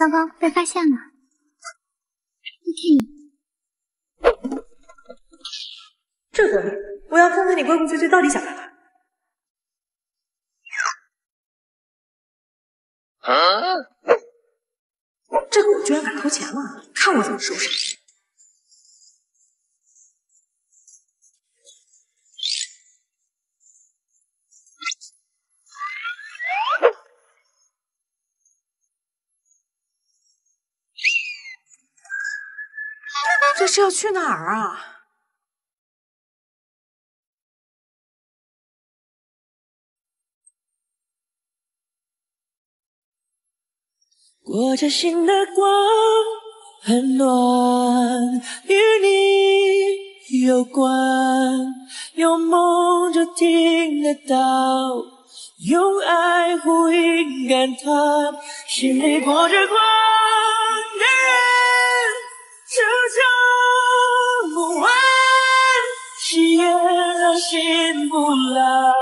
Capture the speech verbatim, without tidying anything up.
糟糕，被发现了！一天你这个，我要看看你规规矩矩到底想干嘛。啊！这狗居然敢偷钱了，看我怎么收拾！ 这是要去哪儿啊？ 裹着心的光很暖，与你有关，有梦就听得到，用爱呼应感叹，心里裹着光的人，就叫不完，誓言让心不老。